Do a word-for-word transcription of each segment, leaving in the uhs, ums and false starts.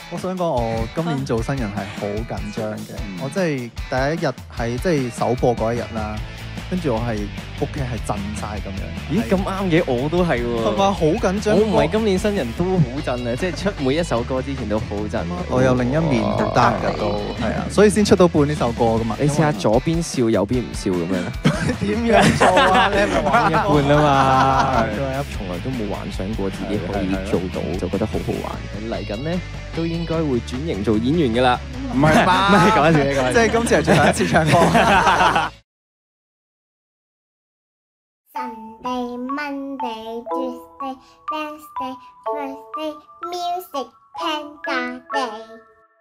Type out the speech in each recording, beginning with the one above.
我想講，我今年做新人係好緊張嘅。 嗯、 我即係第一日係即係首播嗰一日啦，跟住我係屋企係震晒咁樣。 咦，咁啱嘅，我都係喎。 係嘛，好緊張。 我唔係今年新人都好震啊，即係出每一首歌之前都好震。 我有另一面都得㗎都係啊，所以先出到半呢首歌㗎嘛。 你試下左邊笑右邊唔笑咁樣。 點樣做啊？你係咪玩一半啊嘛？因為從來都冇幻想過自己可以做到，就覺得好好玩。嚟緊咧都應該會轉型做演員㗎啦。 唔係吧？ 唔係講笑，講笑。 即係今次係最後一次唱歌。 Sunday, Monday, Tuesday, Wednesday, Thursday, Music Panda Day。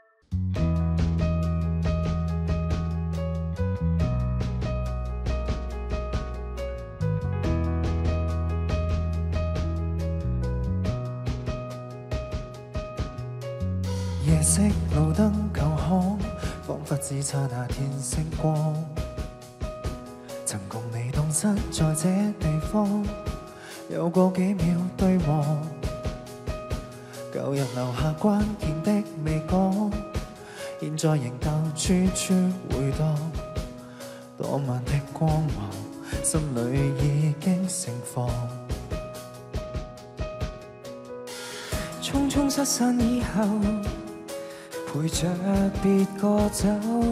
夜色路燈舊巷，彷彿只差那天星光。曾共你蕩失在這地方，有過幾秒對望。舊日留下關鍵的未講，現在仍舊處處回盪。當晚的光芒，心裏已經盛放。匆匆失散以後，陪着別個走，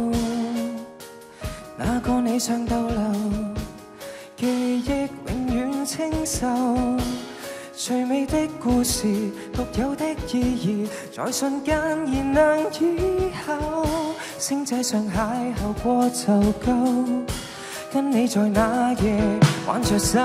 那個你想逗留，記憶永遠清秀。最美的故事，獨有的意義，在瞬間燃亮以後。星際上邂逅過就夠，跟你在那夜挽着手，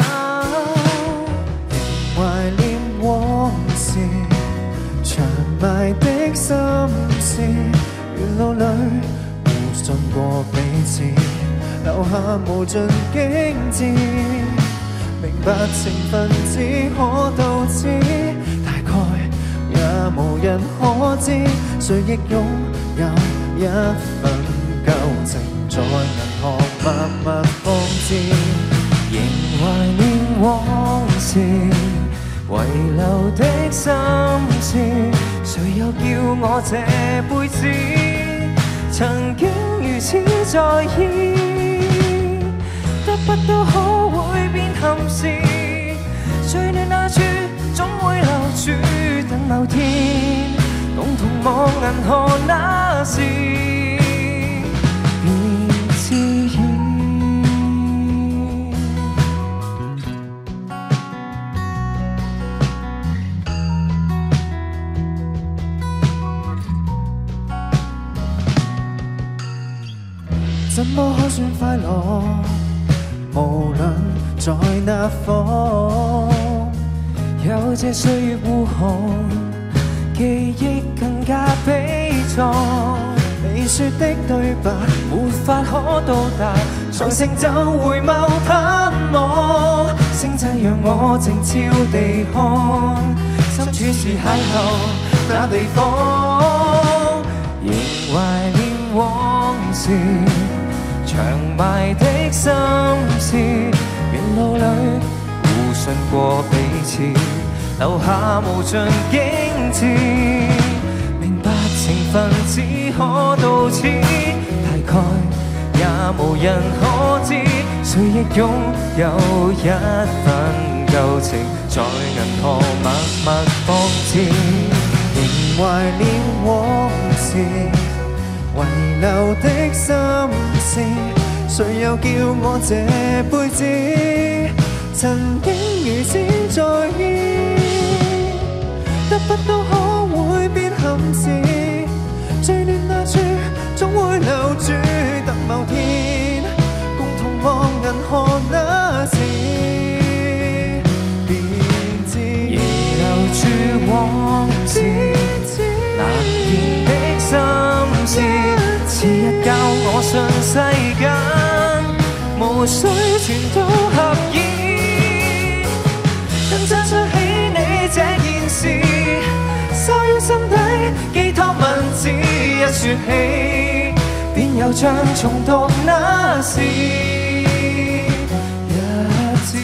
仍懷念往事。長埋的心事，沿路裏互信過彼此，留下無盡經致。明白情分只可到此，大概也無人可知，誰亦擁有一份舊情，在銀行默默放置，仍懷念往事。遺留的心事，誰又叫我這輩子曾經如此在意？得不到可會變憾事，最暖那處總會留住，等某天共同望銀河那時，便知矣。怎麼可算快樂？無論在哪方，有這歲月護航，記憶更加悲壯。你說的對白沒法可到達，常成就回眸盼望。星際讓我靜悄地看，深處是邂逅那地方，仍懷念往事。長埋的心事，沿路裏互信過彼此，留下無盡經致。明白情分只可到此，大概也無人可知，誰亦擁有一份舊情，在銀河默默放置，仍懷念往事。遺留的心事，誰又叫我這輩子曾經如此在意？得不到可會變憾事，最暖那處總會留住，等某天共同望銀河那時，便知仍留住往事那件的心事。次日教我信世間，無需全都合意，更珍惜起你這件事，收於心底寄託文字，一説起，便又像重讀那時日子。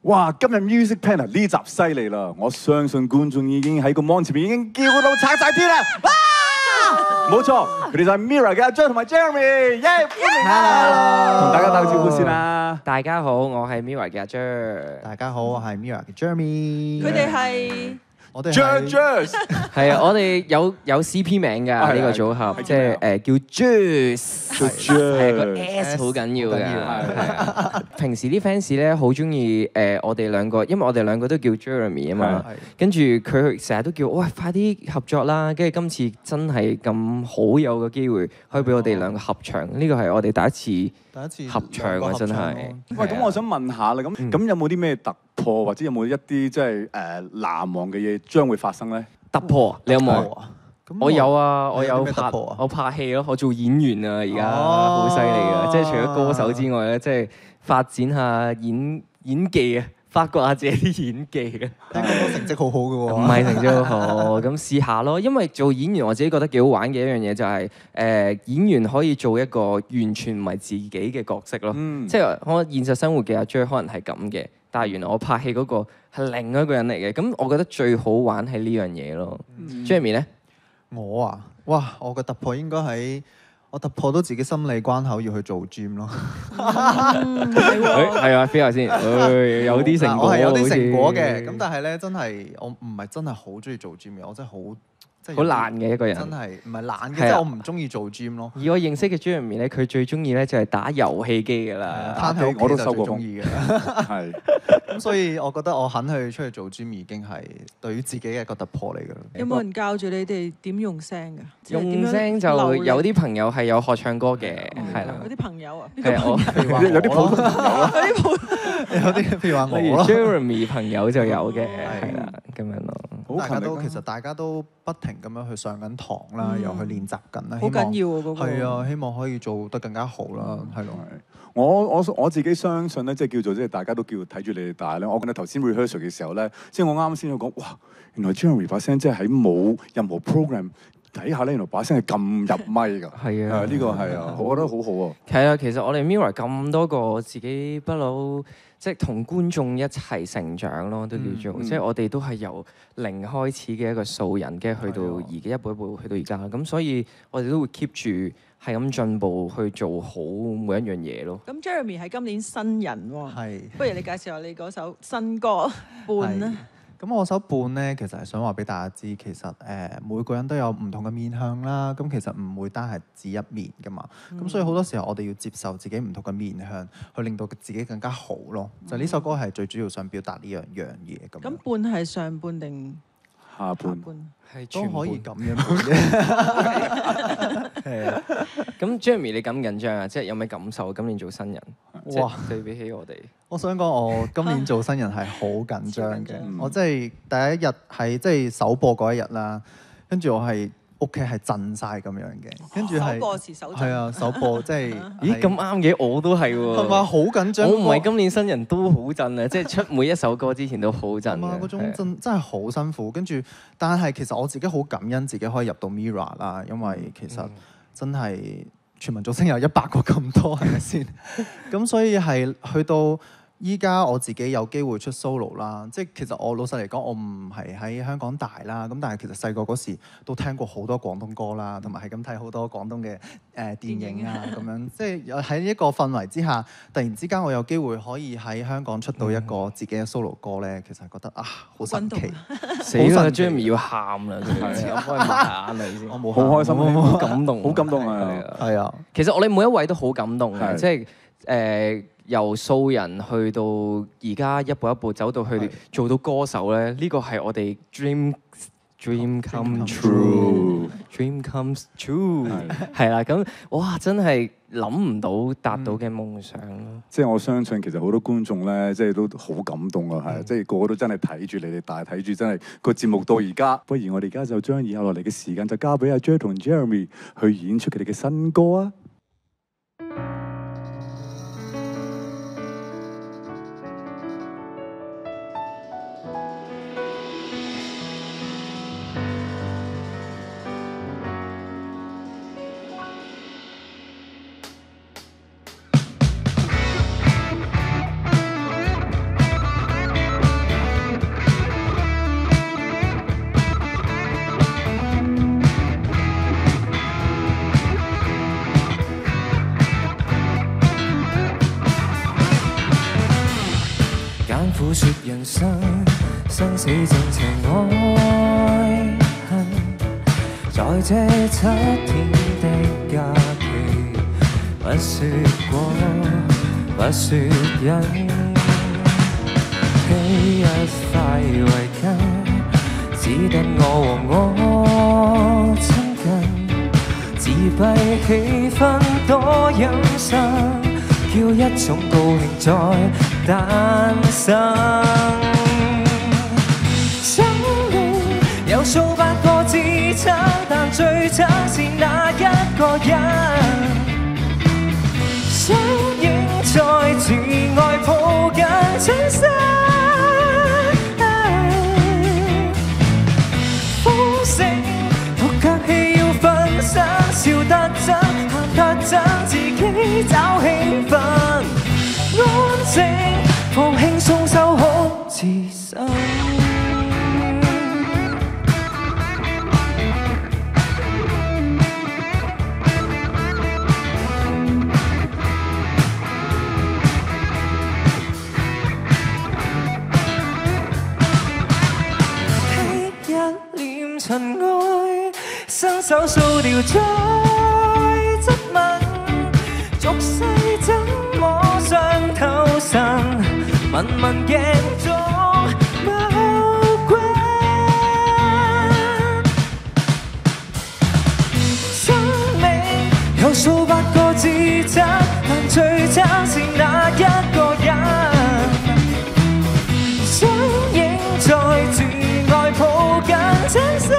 哇！今日 Music Pen 啊呢集犀利啦，我相信觀眾已經喺個 mon 前面已經叫到拆晒天啦！哇！冇錯，佢哋就係 Mirror 嘅阿 Joe 同埋 Jeremy， 耶！歡迎啊！同大家打個招呼先啦。 大家好，我係 Mirror 嘅阿 Joe。 大家好，我係 Mirror 嘅 Jeremy。 佢哋係我哋 Juice， 係啊，我哋有有 C P 名㗎呢個組合，即係誒叫 Juice，係個 S 好緊要㗎。係啊，平時啲 fans 咧好中意誒我哋兩個，因為我哋兩個都叫 Jeremy 啊嘛。跟住佢成日都叫喂快啲合作啦，跟住今次真係咁好有個機會，可以俾我哋兩個合唱。呢個係我哋第一次第一次合唱啊，真係。 喂，咁我想問下啦，咁咁有冇啲咩突破，或者有冇一啲即係誒難忘嘅嘢將會發生咧？ 突破，你有冇？我有啊，我有拍我拍戲咯，我做演員啊，而家好犀利啊！即係除咗歌手之外咧，即係發展下演演技啊，發掘下自己啲演技啊。 聽講都成績好好嘅喎。 唔係成績好好，咁試下咯。因為做演員我自己覺得幾好玩嘅一樣嘢就係誒演員可以做一個完全唔係自己嘅角色咯。即係我現實生活嘅阿 J 可能係咁嘅。但係原來我拍戲嗰個係另一個人嚟嘅，咁我覺得最好玩係呢樣嘢咯。Jeremy 咧， 我啊，哇！我嘅突破應該喺我突破到自己心理關口要去做 gym 咯。 係啊 feel 下先，有啲成果， 我係有啲成果嘅。咁但係咧，真係我唔係真係好中意做 gym 嘅，我真係好。 好懶嘅一個人， 真係唔係懶嘅，即係我唔中意做 gym 咯。 以我認識嘅 Jeremy 咧，佢最中意咧就係打遊戲機㗎啦， 攤喺屋企我都收過中意嘅。 係咁，所以我覺得我肯去出去做 gym 已經係對於自己嘅一個突破嚟㗎啦。 有冇人教住你哋點用聲㗎？ 用聲就有啲朋友係有學唱歌嘅，係啦。 有啲朋友啊， 係我譬如話有啲普通朋友啦， 有啲普有啲譬如話我例如咯 Jeremy 朋友就有嘅，係啦，咁樣咯。 大家都其實大家都不停咁樣去上緊堂啦，又去練習緊啦， 好緊要啊！嗰個係啊，希望可以做得更加好啦，係咯。 我我我自己相信咧，即係叫做即係大家都叫睇住你哋大咧。我覺得頭先 rehearsal 嘅時候咧，即係我啱先去講，哇！原來 Jeremy 把聲即係喺冇任何 program 底下咧，原來把聲係咁入咪㗎。 係啊， 呢個係啊，我覺得好好啊。 係啊，其實我哋 Mirror 咁多個自己不嬲。即係同觀眾一齊成長咯，都叫做，嗯嗯、即係我哋都係由零開始嘅一個素人，跟住去到而家一步一步去到而家，咁所以我哋都會 keep 住係咁進步去做好每一樣嘢咯。 咁 Jeremy 係今年新人喎， 係， 不如你介紹下你嗰首新歌伴啦。 咁我首伴咧，其實係想話俾大家知，其實誒、呃、每個人都有唔同嘅面向啦。咁其實唔會單係只一面噶嘛。咁、嗯、所以好多時候我哋要接受自己唔同嘅面向，去令到自己更加好咯。嗯、就呢首歌係最主要想表達呢樣樣嘢咁。咁伴係上半定下半？ 係都可以咁樣伴嘅。係啊。 咁 Jeremy 你緊唔緊張啊？即係有咩感受？今年做新人，哇！對比起我哋， 我想講我今年做新人係好緊張嘅。我即係第一日係即係首播嗰一日啦，跟住我係屋企係震晒咁樣嘅，跟住係首播時手震。 係啊，首播即係咦咁啱嘅，我都係喎。 係咪好緊張？ 我唔係今年新人都好震啊！即係出每一首歌之前都好震嘅。 嗰種真真係好辛苦。跟住，但係其實我自己好感恩自己可以入到 Mirror 啦，因為其實真係全民造星有一百個咁多，係咪先？咁所以係去到依家我自己有機會出 solo 啦，即係其實我老實嚟講，我唔係喺香港大啦，咁但係其實細個嗰時都聽過好多廣東歌啦，同埋係咁睇好多廣東嘅誒、呃、電影啊咁樣，即係喺一個氛圍之下，突然之間我有機會可以喺香港出到一個自己嘅 solo 歌咧，其實覺得啊好神奇， 死啦 Jeremy 要喊啦，我幫佢抹下眼淚先， 我冇好開心， 好感動， 好感動啊， 係啊， 其實我哋每一位都好感動嘅，即係誒。由素人去到而家一步一步走到去做到歌手咧，呢個係我哋 dream dream come true，dream comes true，係啦，咁哇真係諗唔到達到嘅夢想咯。 即係我相信其實好多觀眾咧，即係都好感動啊，係，即係個個都真係睇住你哋，但係睇住真係個節目到而家。不如我哋而家就將以後落嚟嘅時間就交俾阿 Joe 同 Jeremy 去演出佢哋嘅新歌啊！ 生死正情愛恨，在這七天的假期，不說過，不說忍，披一塊圍巾，只得我和我親近，自閉氣氛多陰森，叫一種高興再誕生。生命有數百個自親，但最親是那一個人。相映在自愛抱緊親身，風聲獨腳戲要分身，笑得真，喊得真，自己找興奮，安靜放輕鬆收好自身。塵埃，伸手掃掉再質問，俗世怎麼傷透神？問問鏡中某君，生命有數百個自責，但最慘是那一個人。相映在自愛抱緊親身，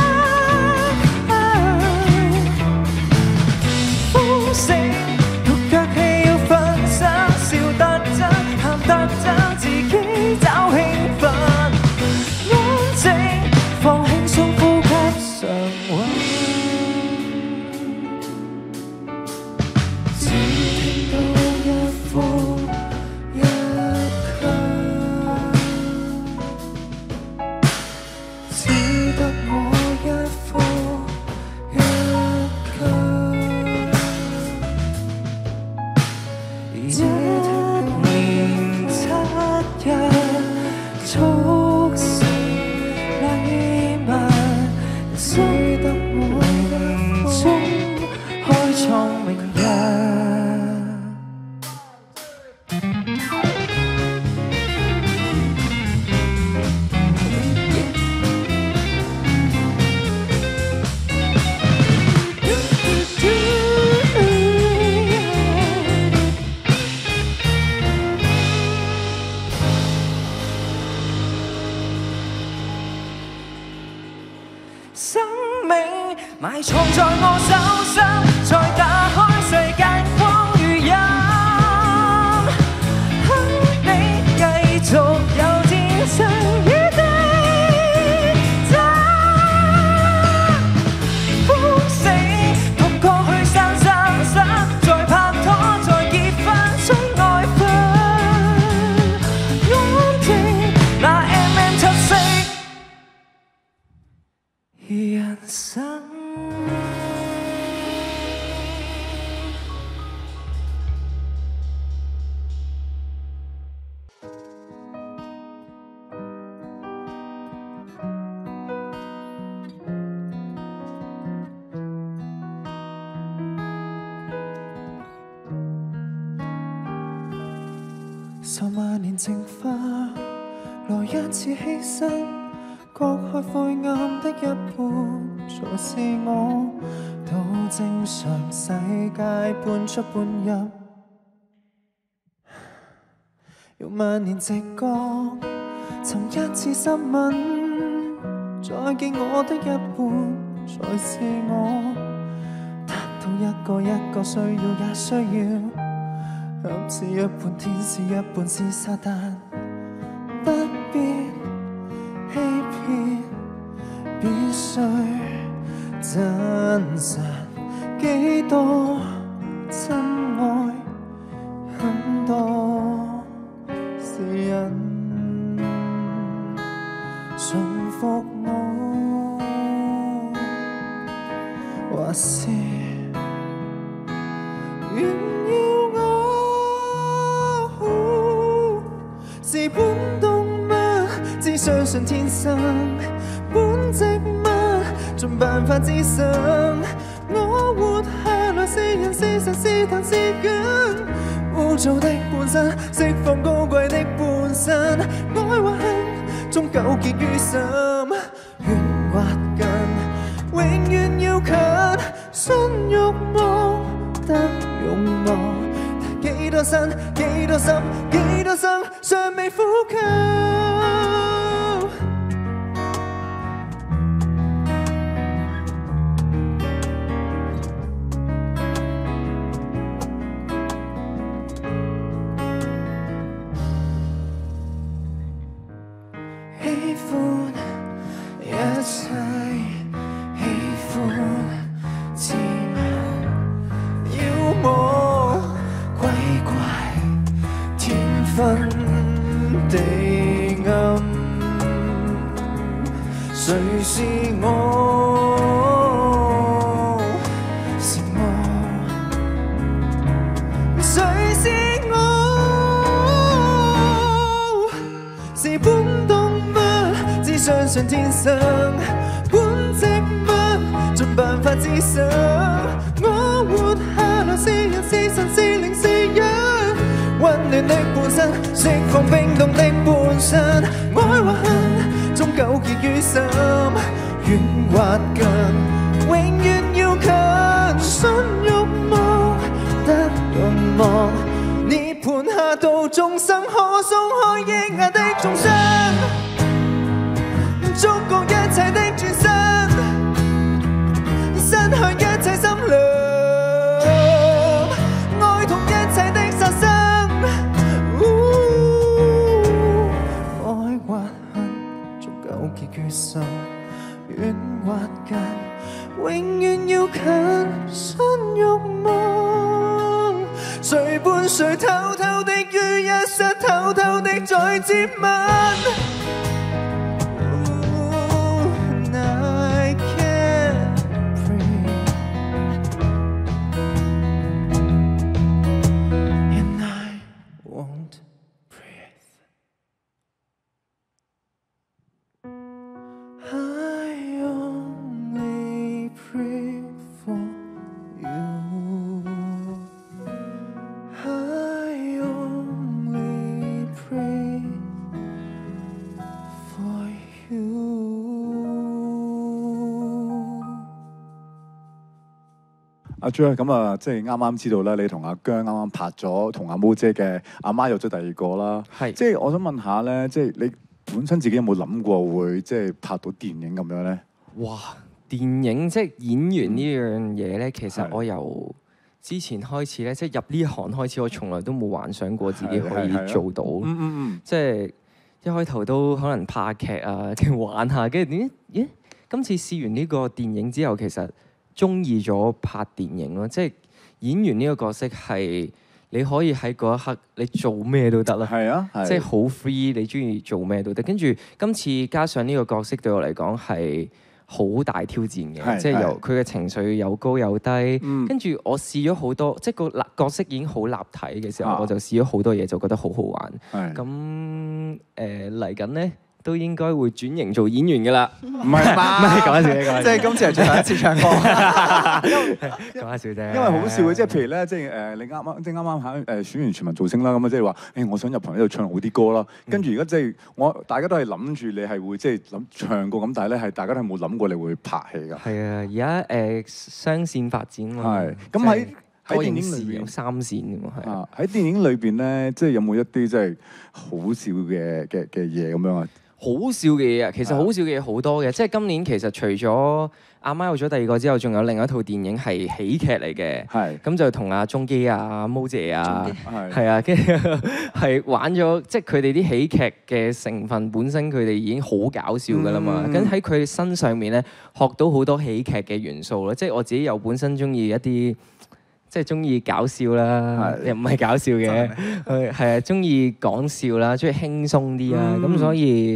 風聲獨腳戲要分身，笑得真，喊得真，自己找興奮，安靜放輕鬆呼吸常穩，只聽到一呼一吸。只得我一呼一吸，一年七日促成禮物，只得我夢中開創明日。生命埋藏在我手心，再打開世界光與陰，哼你繼續有戰勝與競爭，風聲獨過去散散散，再拍拖再結婚真愛分，安靜那 M M 七色人生。十萬年淨化，來一次犧牲。割開灰暗的一半，才是我到正常世界半出半入。用萬年直覺，尋一次濕吻，再見我的一半，才是我得到一個一個需要也需要。合似一半天使，一半是撒旦，不必欺騙，必須真實。幾多真愛，很多是人順服我，或是炫耀我。是搬動嗎？自只相信天生本植物，盡辦法自生。我活下來是人是神是彈是緊，污糟的本身釋放高貴的本身，愛或恨終糾結於心，遠或近，永遠要近，信欲望得勇望。幾多生，幾多心，幾多生，尚未呼吸。喜歡一切，喜歡自由，妖魔鬼怪，天昏地暗，誰是我？是我，誰是我？是本動物，只相信天生本植物，盡辦法自生。我活下來是人是神是靈是一，溫暖的本身釋放冰凍的本身，愛或恨終糾結於心，遠或近，永遠要近，信欲望得勇望。涅槃下度眾生，可鬆開抑壓的眾生，觸覺一切的轉身，伸向一切心靈，愛同一切的殺生。愛或恨，終糾結於心，遠或近，永遠要近，信欲望。誰伴誰偷偷的於一室，偷偷的在接吻。I can't breathe, and I won't breathe. I only pray for you. I only pray for you. 阿 Jer 咁啊，即係啱啱知道咧，你同阿姜啱啱拍咗同阿毛姐嘅阿媽有咗第二個啦。 係即係我想問下咧，即係你本身自己有冇諗過會即係拍到電影咁樣咧？ 哇！電影即係演員呢樣嘢咧，其實係我由之前開始咧，即係入呢行開始，我從來都冇幻想過自己可以係係係做到。 嗯嗯嗯。 即係一開頭都可能拍劇啊，跟住玩下，跟住點咦？今次試完呢個電影之後，其實中意咗拍電影咯。即係演員呢個角色係你可以喺嗰一刻你做咩都得啦。 係啊，係即係好 free，你中意做咩都得。跟住今次加上呢個角色對我嚟講係好大挑戰嘅， 係即係係由佢嘅情緒有高有低。 嗯跟住我試咗好多，即係個立角色已經好立體嘅時候， 啊我就試咗好多嘢，就覺得好好玩。 係咁誒嚟緊咧，都應該會轉型做演員㗎啦。 唔係嘛？ 唔係講笑嘅，講笑即係今次係最後一次唱歌。 講下笑啫。 因為好笑嘅，即係譬如咧，即係誒你啱啱即係啱啱喺誒選完全民造星啦，咁啊即係話誒我想入行呢度唱好啲歌啦。跟住而家即係我大家都係諗住你係會即係諗唱歌咁，但係咧係大家都係冇諗過你會拍戲㗎。 係啊，而家誒雙線發展嘛。 係咁喺喺電多影影裏邊視有三線㗎嘛，係啊。 啊喺電影裏邊咧，即係有冇一啲即係好笑嘅嘅嘅嘢咁樣啊？ 好笑嘅嘢啊，其實好笑嘅嘢好多嘅，即係今年其實除咗阿媽有咗第二個之後，仲有另一套電影係喜劇嚟嘅， 係咁就同阿鍾基啊、毛姐啊， 係係啊，跟住係玩咗，即係佢哋啲喜劇嘅成分本身，佢哋已經好搞笑㗎啦嘛， 嗯咁喺佢身上面咧學到好多喜劇嘅元素咯，即係我自己又本身中意一啲。即係中意搞笑啦，又唔係搞笑嘅，係係啊，中意講笑啦，中意輕鬆啲啦，咁、 嗯所以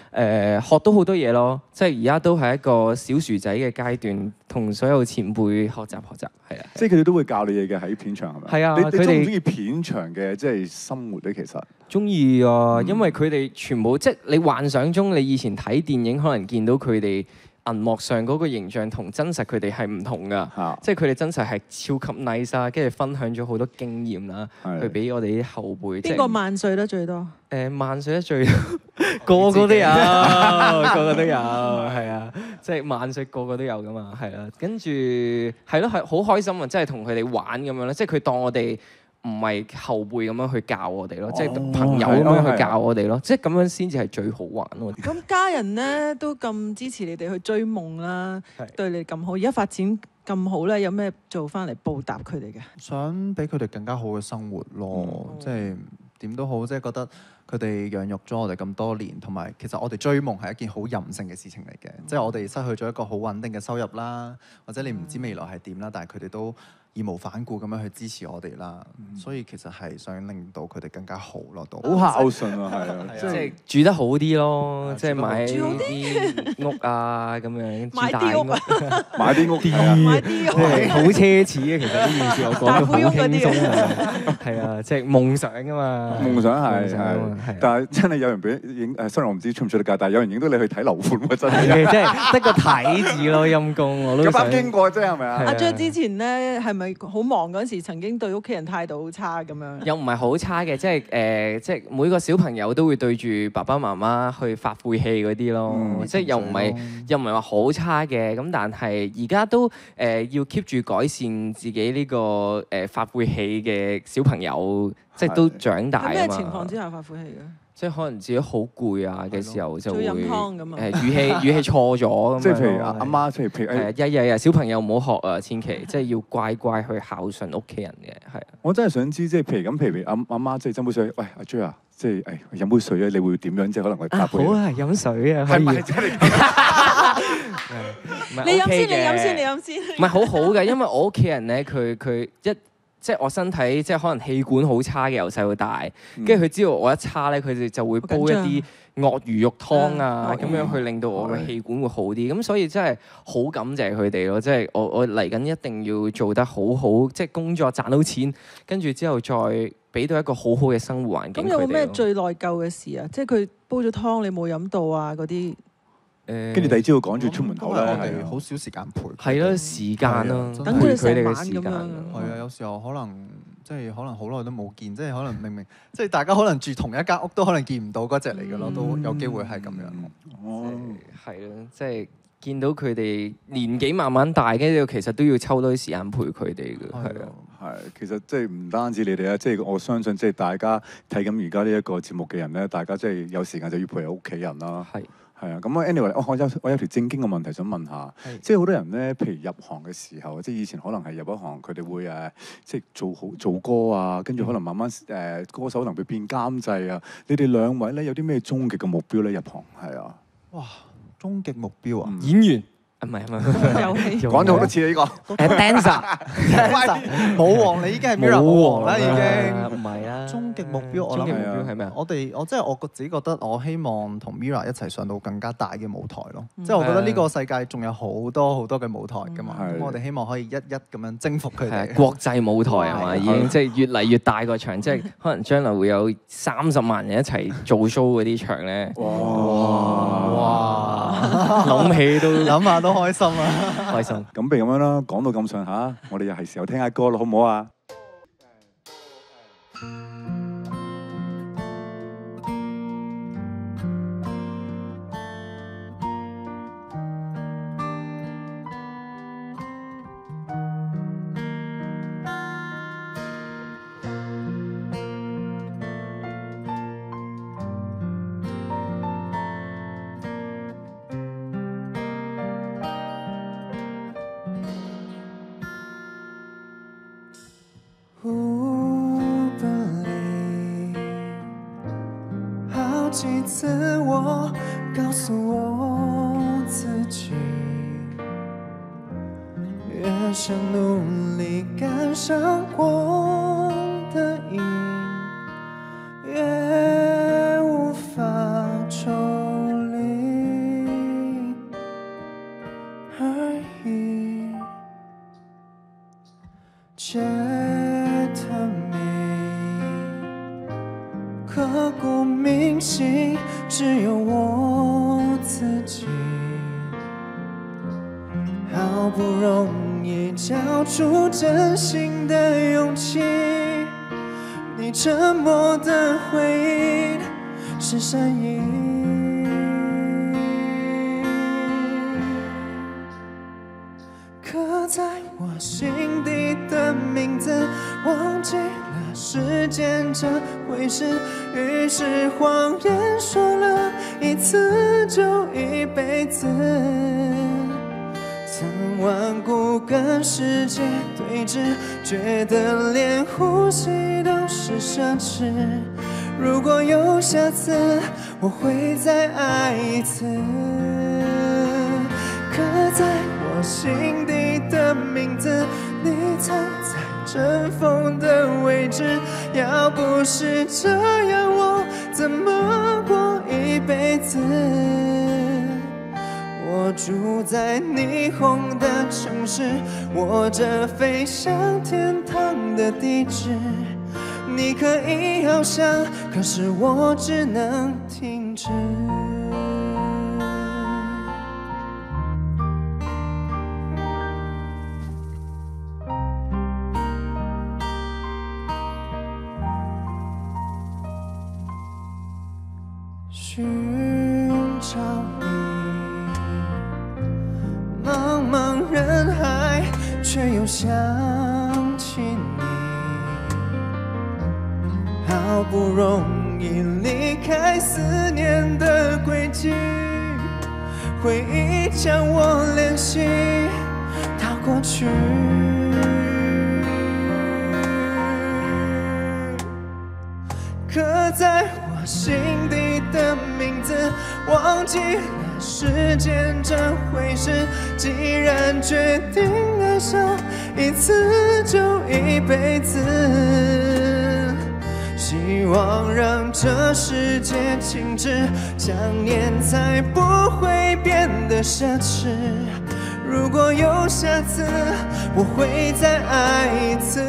誒學到好多嘢咯，即係而家都係一個小薯仔嘅階段，同所有前輩學習學習，係啊。 即係佢哋都會教你嘢嘅喺片場係咪？ 係啊， 你你中唔佢哋中意片場嘅即係生活咧？其實中意啊，因為佢哋全部即係你幻想中，你以前睇電影可能見到佢哋銀幕上嗰個形象同真實佢哋係唔同噶，即係佢哋真實係超級 nice 啊，跟住分享咗好多經驗啦，去俾我哋啲後輩。 邊個萬歲得最多？ 誒萬歲得最多，個個都有，個個都有，係啊，即係萬歲個個都有噶嘛，係啦。跟住係咯，係好開心啊！即係同佢哋玩咁樣咧，即係佢當我哋唔係後輩咁樣去教我哋咯，即係朋友咁樣去教我哋咯，即係咁樣先至係最好玩咯。 咁家人咧都咁支持你哋去追夢啦，對你咁好，而家發展咁好咧，有咩做翻嚟報答佢哋嘅？ 想俾佢哋更加好嘅生活咯，嗯、即係點都好，即係覺得佢哋養育咗我哋咁多年，同埋其實我哋追夢係一件好任性嘅事情嚟嘅，嗯、即係我哋失去咗一個好穩定嘅收入啦，或者你唔知未來係點啦，但係佢哋都義無反顧咁樣去支持我哋啦，嗯、所以其實係想令到佢哋更加好咯，都好孝順啊，係啊， 即係住得好啲咯，即係買啲屋啊咁樣， 買啲屋啊， 買啲屋， 買啲屋， 好奢侈啊！其實呢件事我講到好輕鬆啊，係啊，即係夢想㗎嘛， 夢想係係，但係真係有人俾影誒，雖然我唔知出唔出得街，但係有人影到你去睇樓盤喎，真係， 即係得個睇字咯，陰公我都咁啱經過啫，係咪啊？ 阿 Jer 之前咧係咪好忙嗰陣時，曾經對屋企人態度好差咁樣？ 又唔係好差嘅，即係誒，即係每個小朋友都會對住爸爸媽媽去發晦氣嗰啲咯，即係又唔係又唔係話好差嘅，咁但係而家都誒要 keep 住改善自己呢個誒發晦氣嘅小朋友，即係都長大啊嘛。 咩情況之下發晦氣嘅？ 即係可能自己好攰啊嘅時候就會誒語氣語氣錯咗咁。 即係譬如阿阿媽，即係譬如係啊，日日日小朋友唔好學啊，千祈即係要乖乖去孝順屋企人嘅，係啊。 我真係想知，即係譬如咁，譬如阿阿媽即係斟杯水，喂阿 Jer 啊，即係誒飲杯水咧，你會點樣？即係可能會搭杯。 好啊，飲水啊， 係咪真係？ 你飲先，你飲先，你飲先。 唔係好好嘅，因為我屋企人咧，佢佢一。即係我身體，即係可能氣管好差嘅，由細到大。跟住佢知道我一差咧，佢哋就會煲一啲鱷魚肉湯啊，咁樣去令到我嘅氣管會好啲。咁所以真係好感謝佢哋咯。即係我我嚟緊一定要做得好好，即係工作賺到錢，跟住之後再俾到一個好好嘅生活環境。 咁有咩最內疚嘅事啊？即係佢煲咗湯，你冇飲到啊嗰啲。 跟住第二朝要趕住出門口咧， 係好少時間陪。 係咯，時間咯， 等佢佢哋嘅時間。 咁樣。 係啊，有時候可能即係可能好耐都冇見，即係可能明明即係大家可能住同一間屋都可能見唔到嗰隻嚟嘅咯，都有機會係咁樣。 哦，係咯，即係見到佢哋年紀慢慢大，跟住其實都要抽多啲時間陪佢哋嘅。係啊， 係其實即係唔單止你哋啊，即係我相信即係大家睇緊而家呢一個節目嘅人咧，大家即係有時間就要陪屋企人啦。係。係啊，咁啊，anyway，我有我有條正經嘅問題想問下，即係好多人咧，譬如入行嘅時候，即係以前可能係入一行，佢哋會誒，即係做好做歌啊，跟住可能慢慢誒歌手可能會變監製啊。你哋兩位咧有啲咩終極嘅目標咧？入行係啊， 哇，終極目標啊， 演員。唔係唔係， 遊戲講咗好多次呢個。 誒 dancer，dancer， 舞王你已經係 Mirror 舞王啦，已經。 唔係啊。 終極目標我諗終極目標係咩啊？ 我哋我即係我自己覺得，我希望同 Mirror 一齊上到更加大嘅舞台咯。即係我覺得呢個世界仲有好多好多嘅舞台㗎嘛。咁我哋希望可以一一咁樣征服佢哋。 國際舞台係嘛？已經即係越嚟越大個場，即係可能將來會有三十萬人一齊做 show 嗰啲場咧。哇！哇！諗起都諗下都開心啊！ 開心。 咁譬如咁樣啦，講到咁上下，我哋又係時候聽下歌咯，好唔好啊？ 几次我告诉我自己，越想努力赶上光的影，越无法抽离。 只有我自己。好不容易交出真心的勇气，你沉默的回应是善意。刻在我心底的名字，忘记了时间这回事，于是谎言说了一次就一辈子。曾顽固跟世界对峙，觉得连呼吸都是奢侈。如果有下次，我会再爱一次。刻在我心底的名字，你藏在尘封的位置。要不是这样，我怎么过一辈子？我住在霓虹的城市，握着飞向天堂的地址。你可以翱翔，可是我只能停止。寻找你，茫茫人海，却又想起你。好不容易离开思念的轨迹，回忆将我联系到过去。刻在我心底的名字，忘记了时间这回事。既然决定爱上一次就一辈子，希望让这世界静止，想念才不会变得奢侈。如果有下次，我会再爱一次。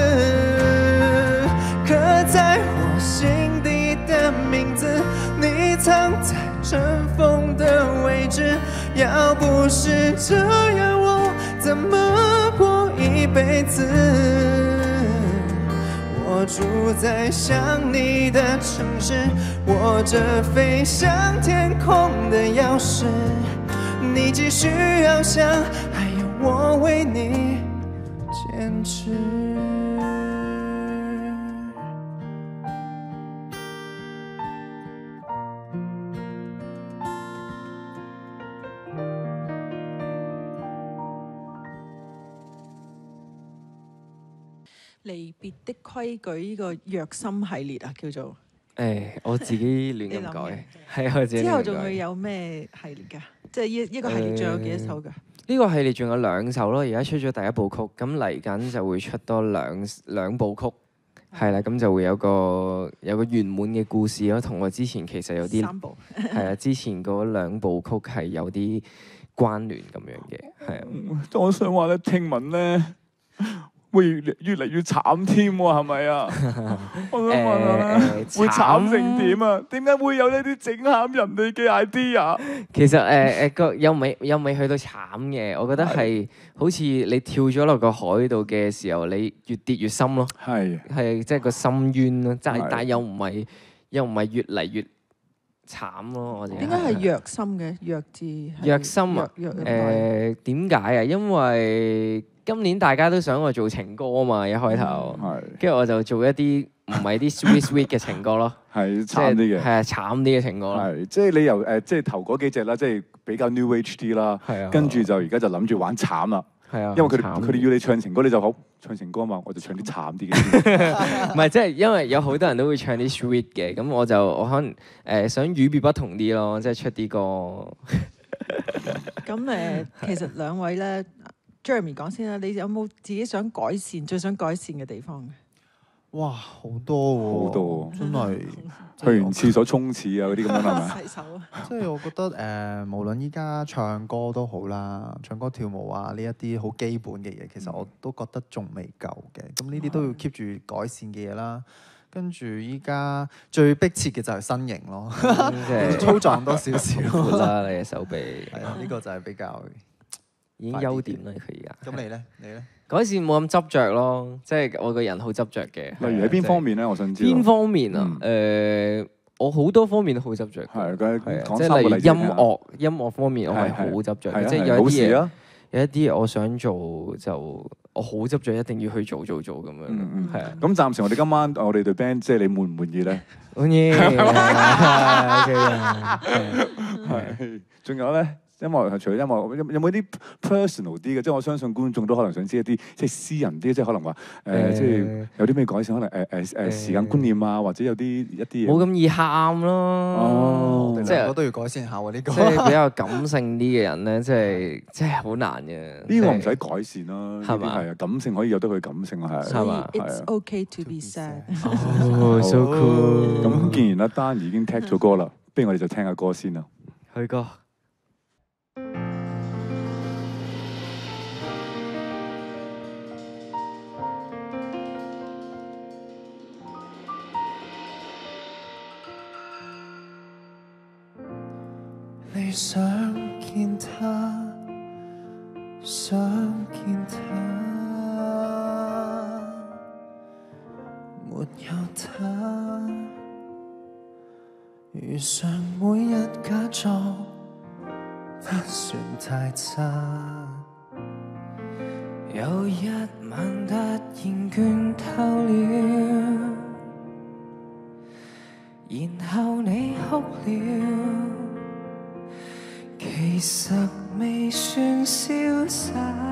刻在我心底的名字，你藏在尘封的位置。要不是这样，我怎么过一辈子？我住在想你的城市，握着飞向天空的钥匙。你继续翱翔，还有我为你坚持。 離別的規矩呢個虐心系列啊，叫做。 誒，我自己亂咁改，係我自己亂咁改。 之後仲會有咩系列㗎？即係依依個系列仲有幾多首㗎？ 呢個系列仲有兩首咯，而家出咗第一部曲，咁嚟緊就會出多兩兩部曲，係啦，咁就會有個有個圓滿嘅故事咯，同我之前其實有啲三部係啊，之前嗰兩部曲係有啲關聯咁樣嘅，係啊。 我想話咧，聽聞咧。會越越嚟越慘添喎，係咪啊？我想問下咧，會慘成點啊？點解會有呢啲整喊人哋嘅 idea？ 其實誒誒個又未又未去到慘嘅，我覺得係好似你跳咗落個海度嘅時候，你越跌越深咯。係係即係個深淵咯，但係但係又唔係又唔係越嚟越慘咯。我哋點解係虐心嘅？虐字虐心啊？誒點解啊？因為今年大家都想我做情歌啊嘛，一開頭，跟住我就做一啲唔係啲 sweet sweet 嘅情歌咯， 係慘啲嘅， 係啊慘啲嘅情歌咯， 係即係你由誒即係頭嗰幾隻啦，即係比較 new age 啲啦，跟住就而家就諗住玩慘啦，係啊，因為佢哋佢哋要你唱情歌，你就好唱情歌嘛，我就唱啲慘啲嘅， 唔係即係因為有好多人都會唱啲 sweet 嘅，咁我就我可能誒想與別不同啲咯，即係出啲歌。 咁誒，其實兩位咧。Jeremy 講先啦，你有冇自己想改善、最想改善嘅地方？ 哇，好多喎， 好多， 真係去完廁所沖廁啊嗰啲咁樣係咪？ 洗手啊！ 即係我覺得誒、呃，無論依家唱歌都好啦，唱歌跳舞啊呢一啲好基本嘅嘢，其實我都覺得仲未夠嘅。咁呢啲都要 keep 住改善嘅嘢啦。 跟住依家最迫切嘅就係身形咯， 即粗壯多少少闊啦，你嘅手臂係啊，呢個就係比較已經優點啦，佢而家。 咁你咧？你咧？ 改善冇咁執着咯，即係我個人好執着嘅。 例如喺邊方面咧？我想知。 邊方面啊？誒，我好多方面都好執着。 係，係即係例如音樂，音樂方面我係好執着嘅，即係有啲嘢，有一啲嘢我想做就我好執着，一定要去做做做咁樣。 嗯嗯， 係啊。 咁暫時我哋今晚我哋隊 band 即係你滿唔滿意咧？ 滿意。O K 啊。 係。仲有咧？音樂除咗音樂，有有冇啲 personal 啲嘅？即係我相信觀眾都可能想知一啲即係私人啲，即係可能話誒，即係有啲咩改善？可能誒誒誒時間觀念啊，或者有啲一啲嘢。 冇咁易喊咯。 哦，即係我都要改善下喎呢個。 即係比較感性啲嘅人咧，即係即係好難嘅。 呢個唔使改善啦， 係嘛？ 係啊，感性可以有得佢感性係。 係嘛 ？It's okay to be sad。 哦，so cool。 咁既然阿丹已經 tag 咗歌啦，不如我哋就聽下歌先啦。 去歌。 你想見他，想見他，沒有他，如常每日假裝不算太差。有一晚突然倦透了，然後你哭了。其實未算瀟灑，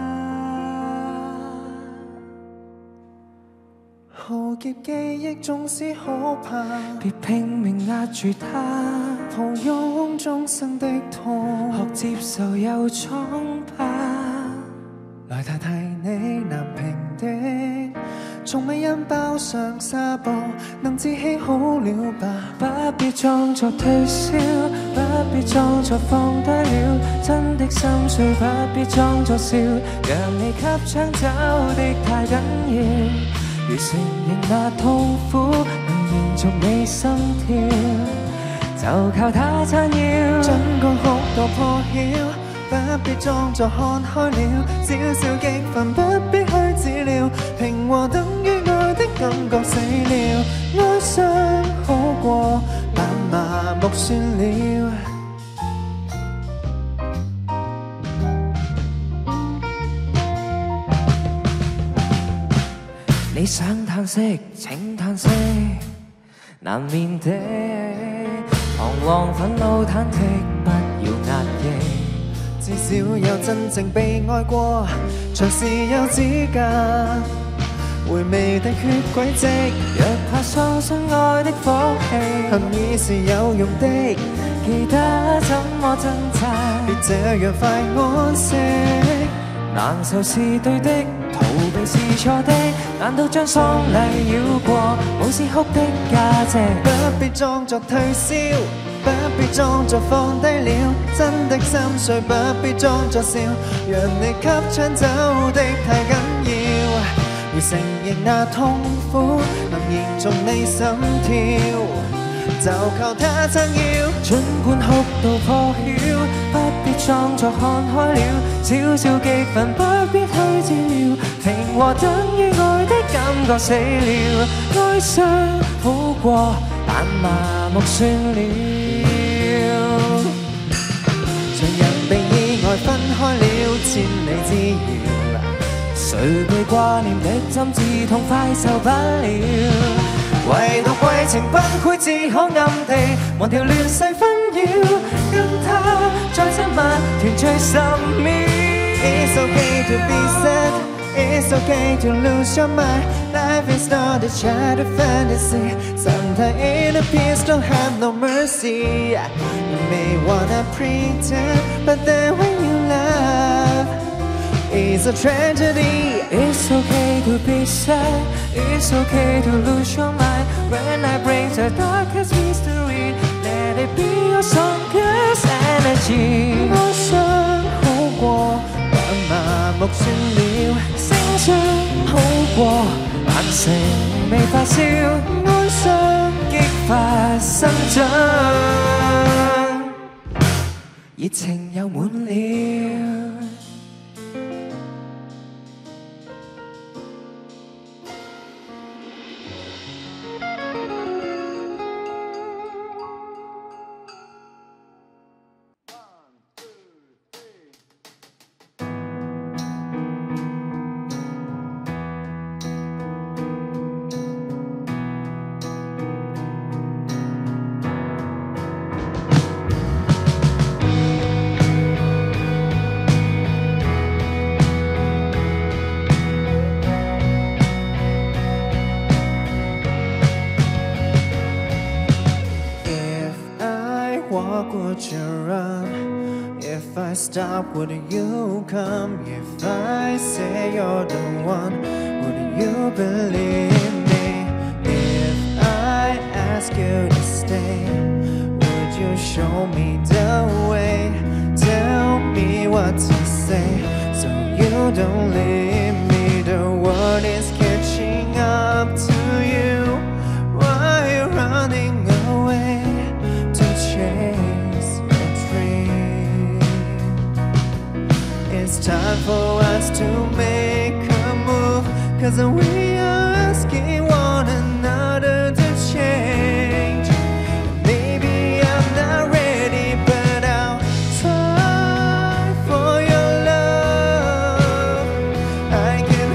浩劫記憶縱使可怕，別拼命壓住它，抱擁終生的痛，學接受有瘡疤。來提提你難平的，從未因包上紗布能自欺好了吧？不必裝作退燒，不必裝作放低了，真的心碎不必裝作笑，讓你給搶走的太緊要。如承認那痛苦能延續你心跳，就靠它撐腰，盡管哭到破曉。不必裝作看開了，少少激憤不必去治療，平和等於愛的感覺死了，哀傷好過扮麻木算了。你想嘆息請嘆息，難免的彷徨憤怒忐忑不要壓抑。至少有真正被愛過，隨時有指甲回味的血軌跡。若怕喪失愛的火氣，恨意是有用的，記得怎麼掙扎，別這樣快安息。難受是對的，逃避是錯的，難道將喪禮繞過，無視哭的價值？不必裝作退燒，不必裝作放低了，真的心碎不必裝作笑，讓你給搶走的太緊要。如承認那痛苦能延續你心跳，就靠它撐腰。儘管哭到破曉，不必裝作看開了，少少激憤不必去治療，平和等於愛的感覺死了，哀傷好過扮麻木算了。被意外分開了，千里之遙，誰被掛念的針刺痛快受不了，唯獨為情崩潰只可暗地忘掉亂世紛擾，跟他再親密團聚十秒。It's okay to be sad, it's okay to lose your mind. Life is not a shattered fantasy. Sometimes inner peace don't have no mercy. You may wanna pretend, but then when you love, it's a tragedy. It's okay to be sad, it's okay to lose your mind. When I bring the darkest mystery, let it be your strongest energy. 哀傷好過扮麻木算了，聲張好過扮成未發燒，哀傷快生長，熱情又滿了。 Would you run? If I stop, would you come? If I say you're the one, would you believe me? If I ask you to stay, would you show me the way? Tell me what to say, so you don't leave me. The world is catching up to you. Why are you running away to chase your dream? It's time for us to make a move, 'cause we are asking one another to change. Maybe I'm not ready, but I'll try for your love. I can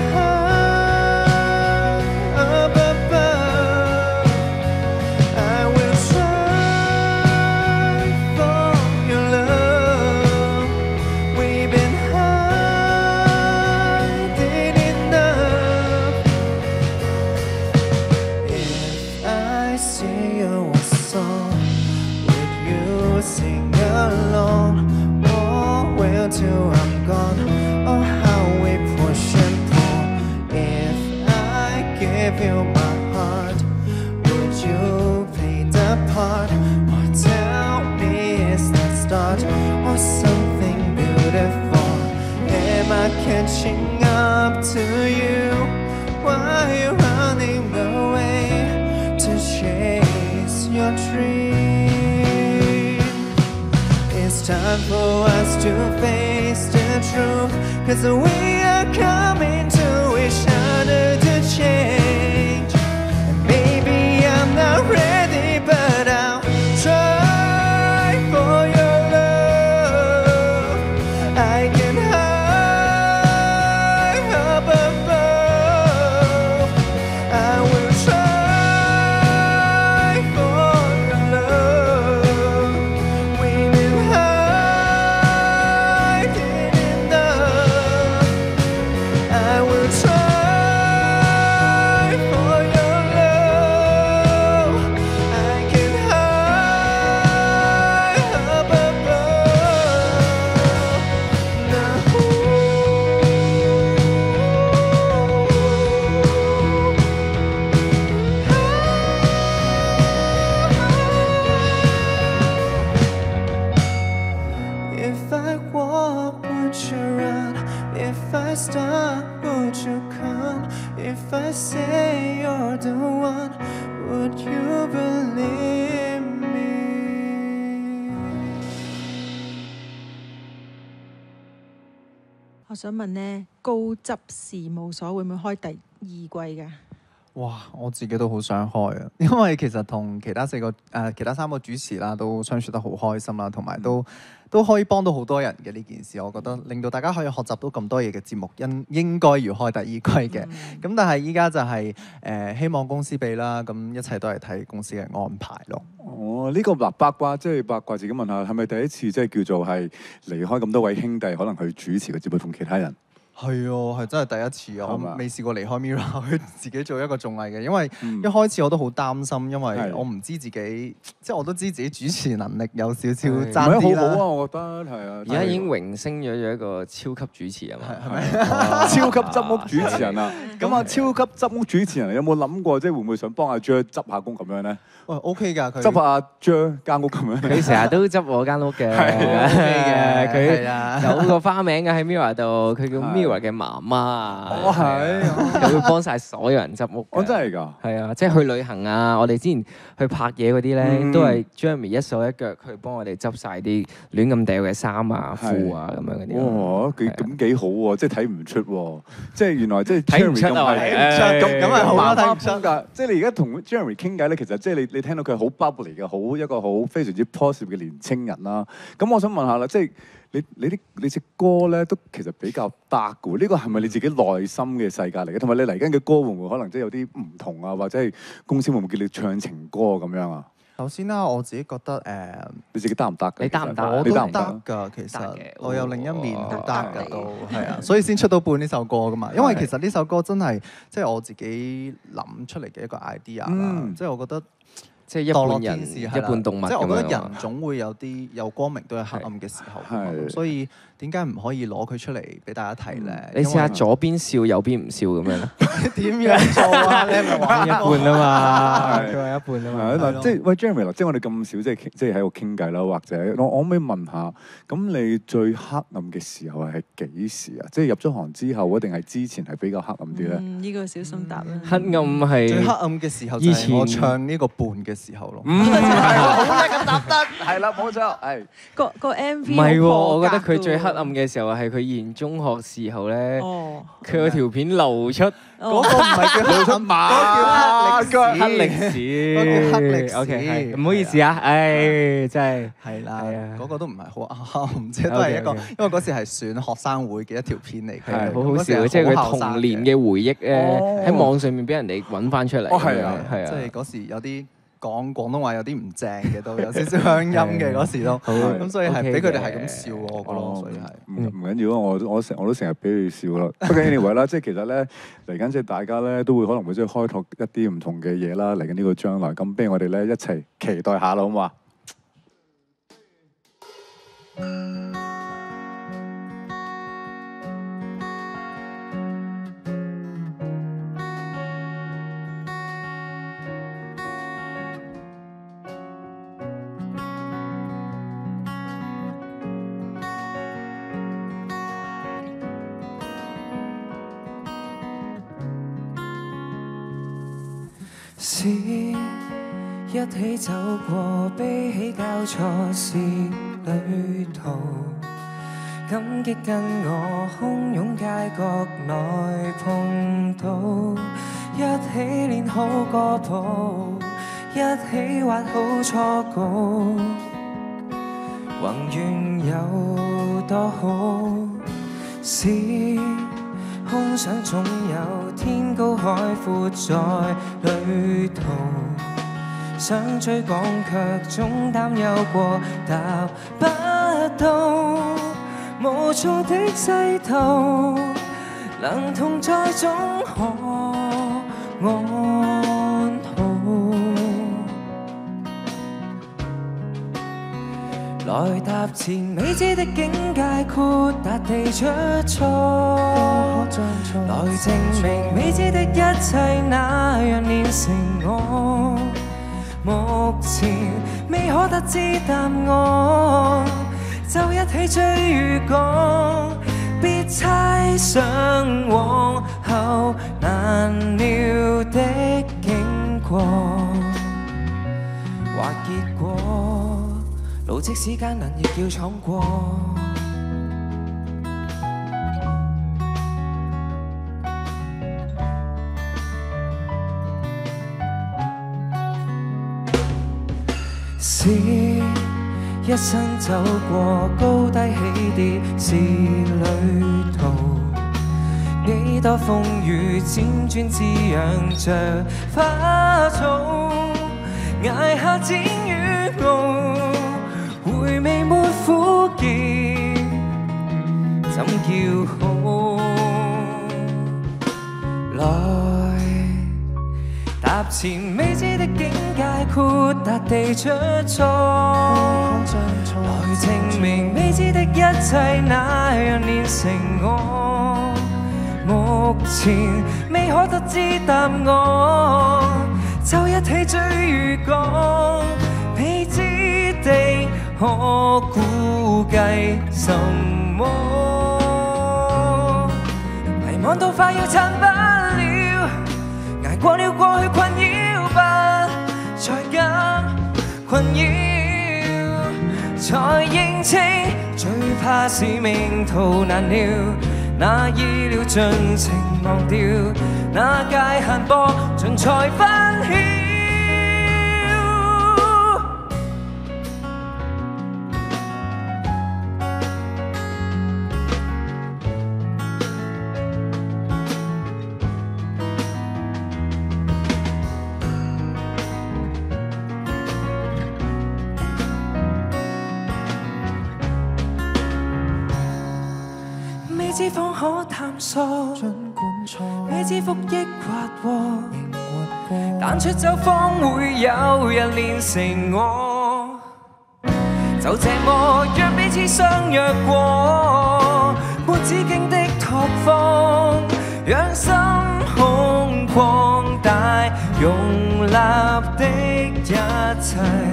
hide up above. I will try for your love. We've been hiding enough. If I sing you a song, would you sing along? Or will till I'm gone? Or how we push and pull? If I give you my heart, would you play the part? Or tell me it's the start or something beautiful? Am I catching up to you? Why are you running away to chase your dream? It's time for us to face the truth, 'cause we are coming to each other to change. And maybe I'm not ready, but I'll try for your love. I can hide up above. I will try for your love. We've been hiding enough. I will try for your love. I can hide up above. If I walk, would you run? If I stop, would you come? If I say you're the one, would you believe me? 我想問呢，高執事務所會唔會開第二季㗎？ 哇！我自己都好想開啊，因為其實同其他四個誒、呃、其他三個主持啦，都相處得好開心啦，同埋都都可以幫到好多人嘅呢件事。我覺得令到大家可以學習到咁多嘢嘅節目，應應該要開第二季嘅。咁、嗯、但係依家就係、是、誒、呃、希望公司俾啦，咁一切都係睇公司嘅安排咯。 哦，呢、這個嗱八卦即係八卦，自己問下係咪第一次即係叫做係離開咁多位兄弟，可能去主持嘅節目同其他人？ 係啊，係真係第一次啊！我未試過離開 Mirror 去自己做一個綜藝嘅，因為一開始我都好擔心，因為我唔知自己，即係我都知自己主持能力有少少爭啲啦。 好好啊，我覺得係啊。 而家已經榮升咗咗一個超級主持人嘛， 係咪？超級執屋主持人啊！咁啊，超級執屋主持人有冇諗過，即係會唔會想幫阿 Jer 執下工咁樣咧？ 喂 ，OK 㗎，佢執下阿 Jer 間屋咁樣。 佢成日都執我間屋嘅，OK 嘅。佢有個花名嘅喺 Mirror 度，佢叫 Mirror Mirror 嘅媽媽啊， 哦係， 佢會幫晒所有人執屋。 我真係㗎。 係啊，即係去旅行啊！我哋之前去拍嘢嗰啲咧， 嗯都係 Jeremy 一手一腳去幫我哋執晒啲亂咁掉嘅衫啊、褲啊咁樣嗰啲。 哇，幾咁幾好喎！即係睇唔出喎，即係原來即係睇唔出啊！ 咁咁係好啦，睇唔出睇唔㗎。即係你而家同 Jeremy 傾偈咧，其實即係你你聽到佢係好 bubbly 嘅，好一個好非常之 positive 嘅年青人啦。咁我想問下啦，即係你你啲你隻歌咧都其實比較 dark 嘅喎，呢個係咪你自己內心嘅世界嚟嘅？同埋你嚟緊嘅歌會唔會可能即係有啲唔同啊？或者係公司會唔會叫你唱情歌咁樣啊？ 首先啦，我自己覺得誒， 你自己得唔得？ 你得唔得？ 我都你得唔得得？ 㗎，其實得嘅我有另一面哦都得㗎，都係啊，所以先出到半呢首歌㗎嘛。因為其實呢首歌真係即係我自己諗出嚟嘅一個 idea 啦， 嗯即係我覺得。 即係一墮落半人天使一半動物咁即係我覺得樣啊人總會有啲有光明都有黑暗嘅時候㗎嘛， 係咁所以點解唔可以攞佢出嚟俾大家睇咧？ 你試下左邊笑右邊唔笑咁樣咧， 點樣做啊？你係咪玩一半啊嘛， 係佢話一半啊嘛。 係嗱， 係咯即係喂 Jeremy 啦，即係我哋咁少即係傾即係喺度傾偈啦，或者我我可唔可以問下，咁你最黑暗嘅時候係幾時啊？即係入咗行之後啊，定係之前係比較黑暗啲咧？ 嗯，呢個小心答啦。 黑暗係最黑暗嘅時候就以前係我唱呢個伴嘅時候咯。 係好叻咁答得，係啦，冇錯，係。 個個 M V 唔係喎？ 好破我覺得格㗎佢最黑喎暗嘅時候係佢演中學時候咧， 哦， 佢有條片流出嗰個唔係叫黑暗， 馬嗰個叫黑歷史。 黑歷史， 嗰叫黑歷史 OK，係唔好意思啊，唉，真係。 係啦係啊， 嗰個都唔係好啱，即係都係一個， OK，OK 因為嗰時係選學生會嘅一條片嚟嘅， 係好好咁嗰時係笑，即係佢後生童年嘅回憶咧， 哦喺網上面俾人哋揾翻出嚟。 哦係啊係啊， 即係嗰時有啲講廣東話有啲唔正嘅，都有少少鄉音嘅嗰時都， 好咁所以係 OK 俾佢哋嘅係咁笑我覺得， 哦所以係。 唔唔緊要啊！我我成我都成日俾你笑啦。不過 anyway 啦，即係其實咧嚟緊即係大家咧都會可能會即係開拓一啲唔同嘅嘢啦。嚟緊呢個將來，咁不如我哋咧一齊期待下啦，好唔好啊？ 是一起走過悲喜交錯是旅途，感激跟我洶湧街角內碰到，一起練好歌譜，一起畫好初稿，宏願有多好，是空想總有天高海闊在旅途，想追趕卻總擔憂過達不到，無助的世途，能同在總可安好。來踏前未知的境界，豁達地出錯，來證明未知的一切，那樣練成我。目前未可得知答案，就一起追與趕，別猜想往後難料的經過或結果。路即使艱難，亦要闖過。是一生走過高低起跌是旅途，幾多風雨輾轉滋養着花草，捱下煎與熬。回味沒苦澀，怎叫好？來踏前未知的境界，豁達地出錯，來證明未知的一切，那樣練成我。目前未可得知答案，就一起追與趕，未知地可估計什麼？ 看到快要撐不了，捱過了過去困擾，不再更困擾，才認清最怕是命途難料。那意料盡情忘掉，那界限播盡才分曉。未知方可探索，盡管錯，未知福益或禍，仍活過。但出走方會有人練成我，就這麼讓彼此相約過，沒止境的拓放，讓心胸擴大，容納的一切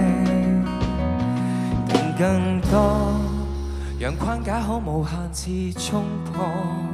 變更多。讓框架可無限次衝破。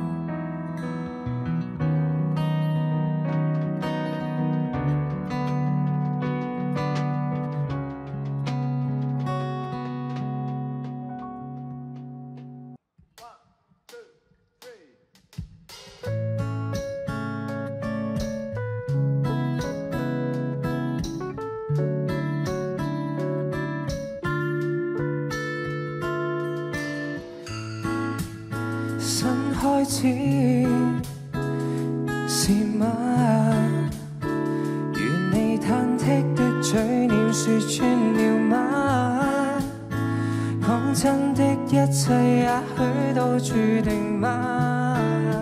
新開始是嗎？如你忐忑的嘴臉說穿了嗎？講真的一切也許都注定嗎？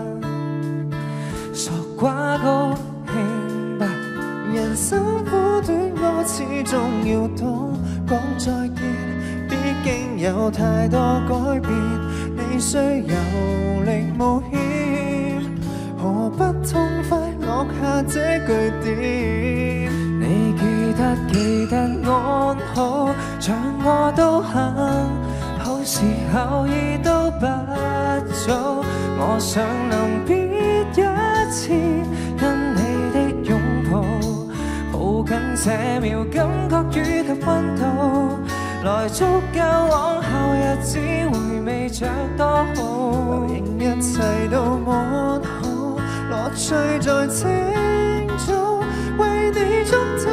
傻瓜高興吧，人生苦短，我始終要懂講再見，畢竟有太多改變。你需有力冒險，何不痛快落下這句點？你記得記得安好，像我都很好，時候已都不早。我想臨別一次，跟你的擁抱，抱緊這秒感覺與及溫度。來足夠往後日子回味着多好，仍一切都安好，樂趣在清早為你祝禱。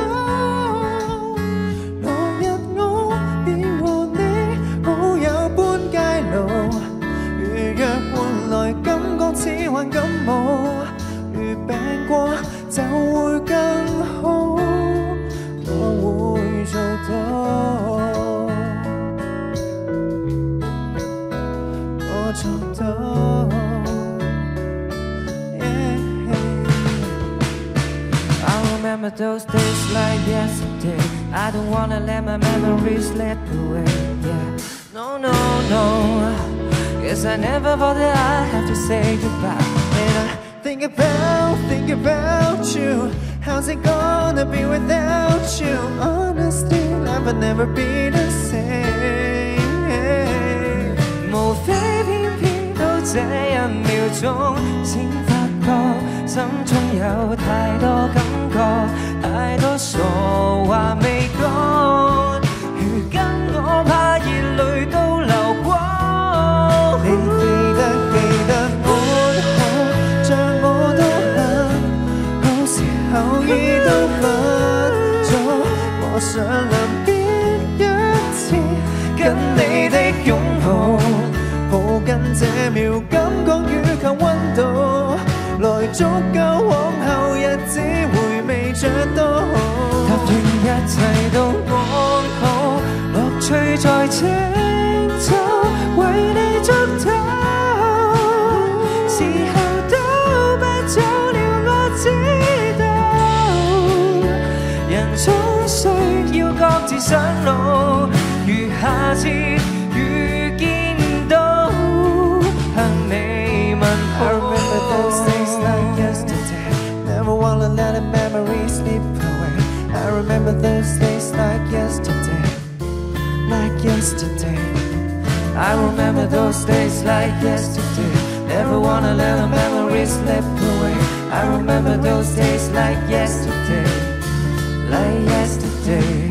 來日我便和你好友般街路，如若換來感覺似患感冒，如病過就會更好，我會做到。做到 yeah. I remember those days like yesterday. I don't wanna let my memories slip away. Yeah. No, no, no. Guess I never thought that I have to say goodbye. And I think about, think about you. How's it gonna be without you? Honestly, life will never be the same. 無非偏偏到這一秒鐘，先發覺心中有太多感覺，太多傻話未講。如今我怕熱淚都流光。你記得記得安好，像我都很好，時候已都不早。我想臨別一次，跟你的擁抱。抱緊這秒感覺與及溫度，來足夠往後日子回味着多好。答應一切都安好，樂趣在清早為你祝禱。時候都不早了，我知道，人總需要各自上路，如下次遇見。I remember those days like yesterday. Never wanna let a memory slip away. I remember those days like yesterday, like yesterday. I remember those days like yesterday. Never wanna let a memory slip away. I remember those days like yesterday, like yesterday.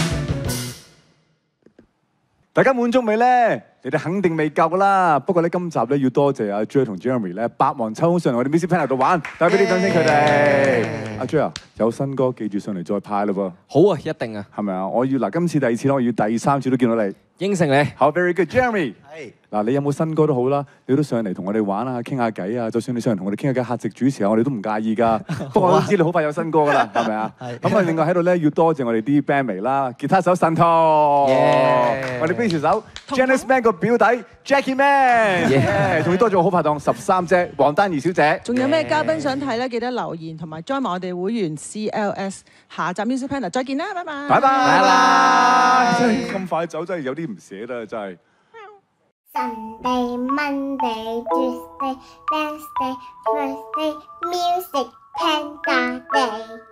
大家滿足未咧？你哋肯定未夠啦。不過咧，今集咧要多謝阿 Jer 同 Jeremy 咧，百忙抽空上嚟我哋 Music Panel 度玩，帶俾啲掌聲佢哋。阿 Jer 有新歌，記住上嚟再派嘞噃。 好啊，一定啊。 係咪啊？我要嗱，今次第二次啦，我要第三次都見到你。 應承你。 好 ，very good，Jeremy。 係。 嗱，你有冇新歌都好啦，你都上嚟同我哋玩啊，傾下偈啊。就算你上嚟同我哋傾下偈，客席主持啊，我哋都唔介意㗎。不過我都知你好快有新歌㗎啦，係咪啊？係。咁啊，另外喺度咧要多謝我哋啲 band 啦，吉他手神童，我哋 bass 手 Janice Man 個表弟 Jackie Man，仲要多謝我好拍檔十三姐黃丹儀小姐。 仲有咩嘉賓想睇咧？記得留言同埋 join 埋我哋會員 C L S。下集 Music Panel 再見啦，拜拜。 拜拜。拜拜。真係咁快走，真係有啲唔捨得，真係。 Sunday, Monday, Tuesday, Wednesday, Thursday, Music Panda Day.